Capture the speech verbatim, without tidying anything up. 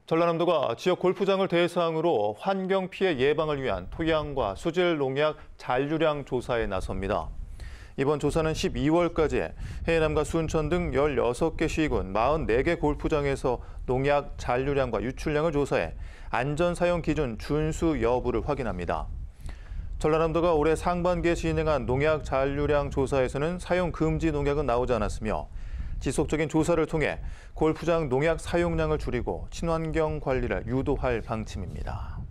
전라남도가 지역 골프장을 대상으로 환경 피해 예방을 위한 토양과 수질 농약 잔류량 조사에 나섭니다. 이번 조사는 십이월까지 해남과 순천 등 열여섯 개 시군 사십사 개 골프장에서 농약 잔류량과 유출량을 조사해 안전 사용 기준 준수 여부를 확인합니다. 전라남도가 올해 상반기에 진행한 농약 잔류량 조사에서는 사용 금지 농약은 나오지 않았으며 지속적인 조사를 통해 골프장 농약 사용량을 줄이고 친환경 관리를 유도할 방침입니다.